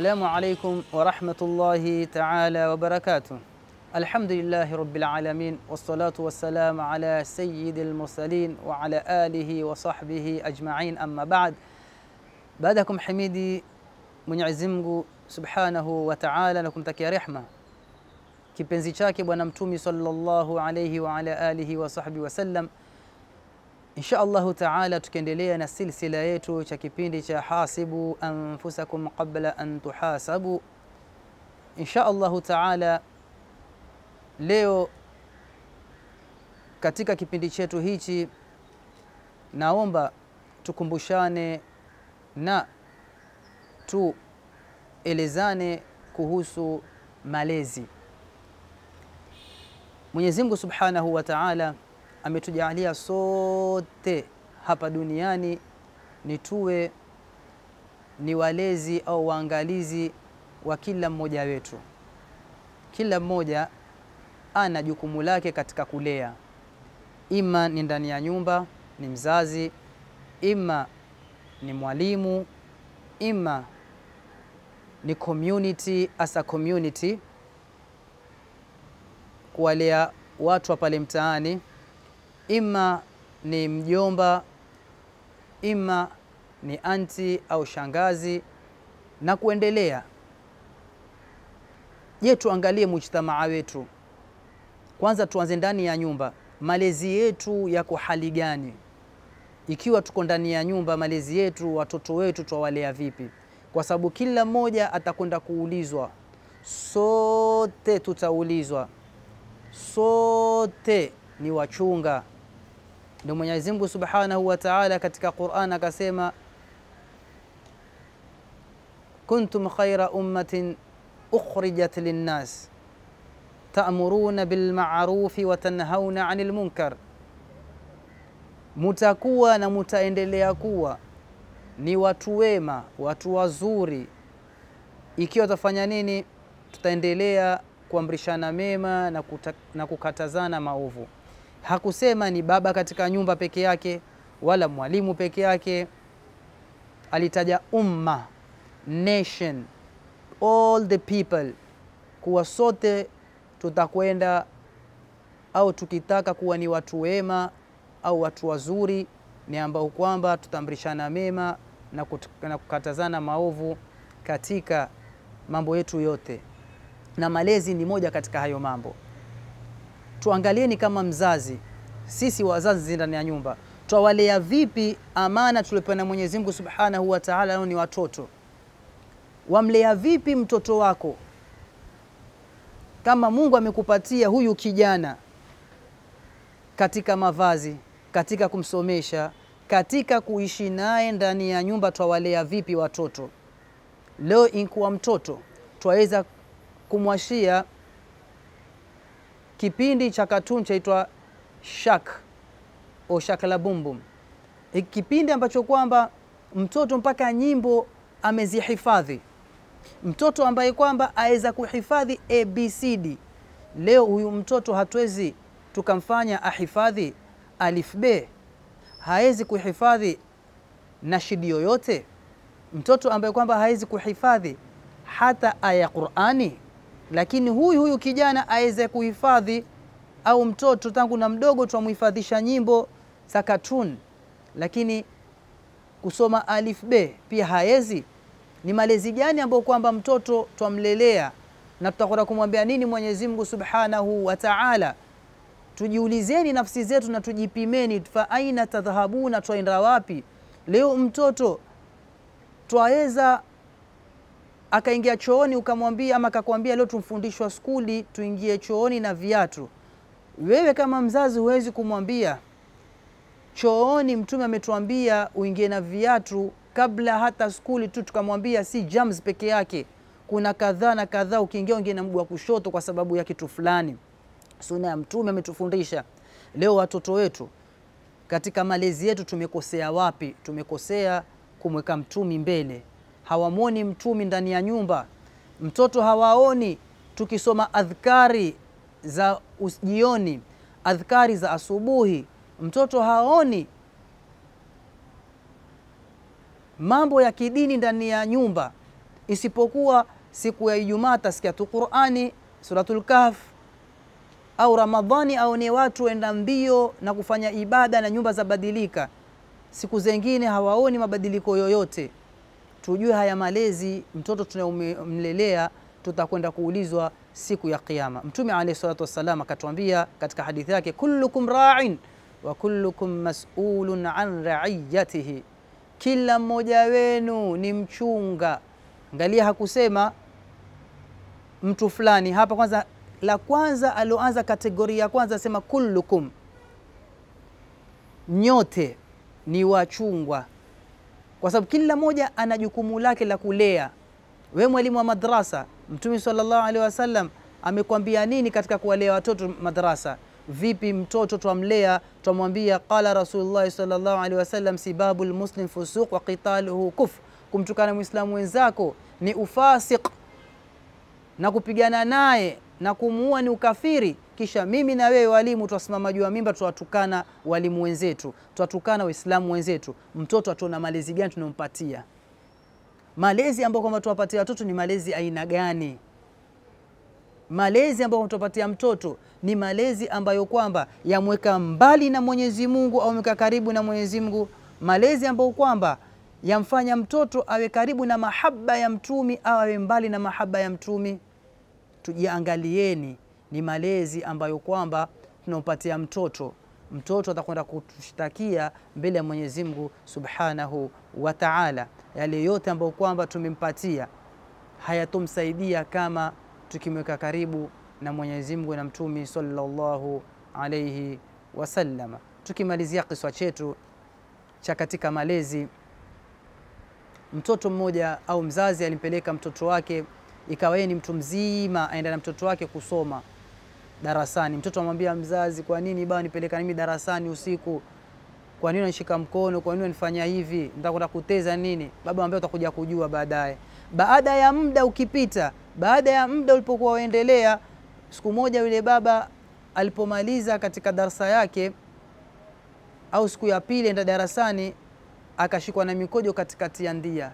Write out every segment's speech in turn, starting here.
السلام عليكم ورحمة الله تعالى وبركاته. الحمد لله رب العالمين والصلاة والسلام على سيد المرسلين وعلى آله وصحبه أجمعين. أما بعد, بعدكم حميدي Mwenyezi Mungu Subhanahu wa Ta'ala na kumtakia rehma kipenzi chake bwana mtumi sallallahu alayhi wa ala alihi wa sahbihi wasallam. Insha Allah Ta'ala tukiendelea na silsila yetu cha kipindi cha hasibu anfusakum qabla an tuhasabu. Insha Allah Ta'ala leo katika kipindi chetu hichi naomba tukumbushane na tuelezane kuhusu malezi. Mwenyezi Mungu Subhanahu wa Ta'ala ametujalia sote hapa duniani tuwe ni walezi au waangalizi wa kila mmoja wetu. Kila mmoja ana jukumu lake katika kulea. Ima ni ndani ya nyumba, ni mzazi, ima ni mwalimu, ima ni community, asa community kuwalea watu wa pale mtaani, ima ni mjomba, ima ni anti au shangazi na kuendelea. Je, tuangalie mujtamaa wetu. Kwanza tuanze ndani ya nyumba. Malezi yetu yako hali gani? Ikiwa tuko ndani ya nyumba, malezi yetu, watoto wetu tuwalea vipi? Kwa sababu kila mmoja atakwenda kuulizwa. Sote tutaulizwa. Sote ni wachunga. Ndio Mwenyezi Mungu Subhanahu wa Ta'ala katika Qur'an akasema, kuntum khayra ummatin ukhrijat linnas ta'muruna bil ma'rufi wa tanhauna 'anil munkar. Mutakuwa na mutaendelea kuwa ni watu wema, watu wazuri. Ikiwa tutafanya nini? Tutaendelea kuamrishana mema na kukatazana maovu. Hakusema ni baba katika nyumba peke yake wala mwalimu peke yake. Alitaja umma, nation, all the people, kuwa sote tutakwenda au tukitaka kuwa ni watu wema au watu wazuri, ni ambao kwamba tutamrishana mema na kukatazana maovu katika mambo yetu yote. Na malezi ni moja katika hayo mambo. Tuangalieni kama mzazi, sisi wazazi ndani ya nyumba, tuwalea vipi amana tulipewa na Mwenyezi Mungu Subhanahu wa Ta'ala, nao ni watoto. Wamlea vipi mtoto wako? Kama Mungu amekupatia huyu kijana katika mavazi, katika kumsomesha, katika kuishi naye ndani ya nyumba, tuwalea vipi watoto? Leo inkuwa mtoto twaweza kumwashia kipindi cha cartoon chaitwa Shak au Shakala Bumbum. Kipindi ambacho kwamba mtoto mpaka nyimbo amezihifadhi. Mtoto ambaye kwamba aweza kuhifadhi ABCD. Leo huyu mtoto hatuwezi tukamfanya ahifadhi alif b, haezi kuhifadhi nashidi yoyote. Mtoto ambaye kwamba haezi kuhifadhi hata aya Qur'ani, lakini huyu kijana aweze kuhifadhi, au mtoto tangu na mdogo tumhifadhisha nyimbo za cartoon, lakini kusoma alif b pia haezi. Ni malezi gani ambayo kwamba mtoto twamlelea? Na tutakwenda kumwambia nini Mwenyezi Mungu Subhanahu wa Ta'ala? Tujiulizeni nafsi zetu na tujipimeni, fa aina tadhhabuna, twaenda wapi? Leo mtoto twaweza akaingia chooni ukamwambia, ama akakwambia leo tumfundishwa skuli tuingie chooni na viatu. Wewe kama mzazi huwezi kumwambia chooni Mtume ametuambia uingie na viatu kabla hata skuli tu, tukamwambia si jams peke yake, kuna kadhaa na kadhaa, ukiingia unge na mguu wa kushoto kwa sababu ya kitu fulani. Sunna ya Mtume ametufundisha. Leo watoto wetu katika malezi yetu tumekosea wapi? Tumekosea kumweka Mtume mbele. Hawamwoni Mtume ndani ya nyumba. Mtoto hawaoni tukisoma adhkari za jioni, adhkari za asubuhi. Mtoto haoni mambo ya kidini ndani ya nyumba. isipokuwa siku ya Ijumaa tasikia tu Qur'ani, suratul Kahf, au Ramadhani au ni watu enda mbio na kufanya ibada na nyumba za badilika. Siku zingine hawaoni mabadiliko yoyote. Tujue haya malezi mtoto tunayomlelea tutakwenda kuulizwa siku ya Kiyama. Mtume alayhi salatu wasallam akatuambia katika hadithi yake, kullukum ra'in wa kullukum mas'ulun an ra'iyatihi, kila mmoja wenu ni mchunga. Angalia, hakusema mtu fulani hapa. Kwanza la kwanza aloanza kategoria ya kwanza asema kullukum, nyote ni wachungwa, kwa sababu kila mmoja ana jukumu lake la kulea. Wewe mwalimu wa madrasa, Mtume sallallahu alaihi wasallam amekwambia nini katika kuwalea watoto madrasa? Vipi mtoto twamlea? Twamwambia qala Rasulullah sallallahu alaihi wasallam, sibabul muslim fusuq wa qitaluhu kufr, kumtukana muislamu wenzako ni ufasiq na kupigana naye na kumuua ni ukafiri. Kisha mimi na wewe walimu twasimama juu ya mimba tuwatukana walimu wenzetu, twatukana waislamu wenzetu. Mtoto atuona malezi gani tunampatia? Malezi ambayo kwamba tuwapatia watoto ni malezi aina gani? Malezi ambayo tuwapatia mtoto ni malezi ambayo kwamba yamweka mbali na Mwenyezi Mungu au yamweka karibu na Mwenyezi Mungu? Malezi ambayo kwamba yamfanya mtoto awe karibu na mahaba ya mtumi au awe mbali na mahaba ya mtumi? Tujiangalieni, ni malezi ambayo kwamba tunampatia mtoto. Mtoto atakwenda kutushtakia mbele ya Mwenyezi Mungu Subhanahu wa Ta'ala. Yale yote ambayo kwamba tumempatia hayatomsaidia kama tukimweka karibu na Mwenyezi Mungu na Mtume sallallahu alayhi wasallam. Tukimalizia kiswa chetu cha katika malezi, mtoto mmoja au mzazi alimpeleka mtoto wake, ikawa yeye ni mtu mzima, aenda na mtoto wake kusoma darasani. Mtoto amwambia mzazi, kwa nini baba nipeleka mimi darasani usiku? Kwa nini unashika mkono? Kwa nini unifanya hivi? Nitakwenda kuteza nini? Baba ambaye utakuja kujua baadaye. Baada ya muda ukipita, baada ya muda ulipokuwa waendelea, siku moja yule baba alipomaliza katika darasa yake, au siku ya pili enda darasani, akashikwa na mikojo katikati ya ndia,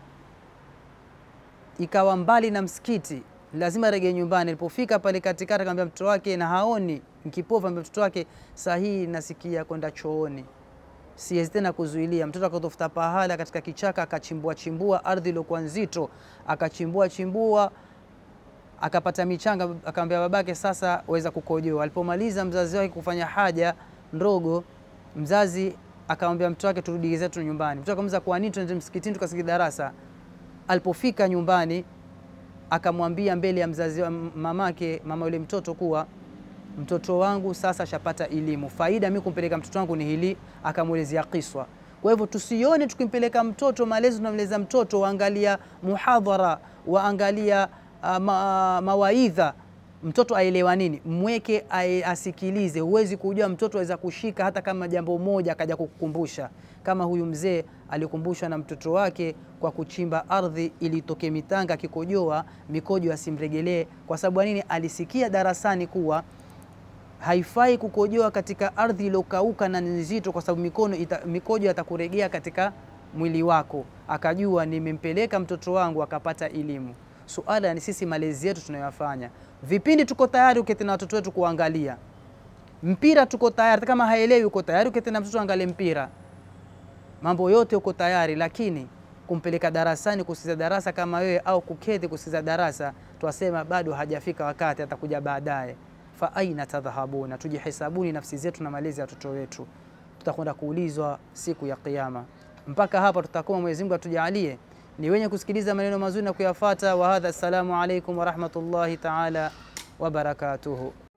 ikawa mbali na msikiti, lazima rejea nyumbani. Alipofika pale katikati akamwambia mtoto wake, na haoni mkipofu, ambaye mtoto wake, sahihi nasikia kwenda chooni, siwezi tena kuzuilia. Mtoto akatafuta pahala katika kichaka, akachimbua ardhi iliyokuwa nzito, akachimbua akapata michanga, akamwambia babake, sasa waweza kukojoa. Alipomaliza mzazi wake kufanya haja ndogo, mzazi akamwambia mtoto wake, turudi zetu nyumbani. Mtoto akamwambia, kwa nini tuende msikitini tukasiki darasa? Alipofika nyumbani akamwambia mbele ya mzazi wa mamake, mama yule mtoto, kuwa mtoto wangu sasa shapata elimu, faida mimi kumpeleka mtoto wangu ni hili. Akamuelezea kiswa. Kwa hivyo tusione tukimpeleka mtoto malezi, tunamleza mtoto waangalia muhadhara, waangalia mawaidha, mtoto aelewa nini, mweke asikilize. Huwezi kujua mtoto aweza kushika hata kama jambo moja akaja kukukumbusha, kama huyu mzee alikumbushwa na mtoto wake kwa kuchimba ardhi ili itoke mitanga, kikojoa mikojo asimregelee. Kwa sababu nini? Alisikia darasani kuwa haifai kukojoa katika ardhi iliyokauka na nzito, kwa sababu mikojo atakuregea katika mwili wako. Akajua nimempeleka mtoto wangu akapata elimu. Suala ni sisi malezi yetu tunayofanya. Vipindi tuko tayari uketi na watoto wetu kuangalia mpira, tuko tayari. Kama haelewi uko tayari uketi na mtoto angalie mpira, mambo yote uko tayari. Lakini kumpeleka darasani kusikiza darasa kama wewe, au kuketi kusikiza darasa, tuwasema bado hajafika wakati, atakuja baadaye. Fa aina tadhhabuna? Tujihesabuni nafsi zetu na malezi ya watoto wetu, tutakwenda kuulizwa siku ya Kiyama. Mpaka hapa tutakuwa. Mwenyezi Mungu atujalie ni wenye kusikiliza maneno mazuri na kuyafuata. Wa hadha, assalamu alaykum wa rahmatullahi ta'ala wa barakatuhu.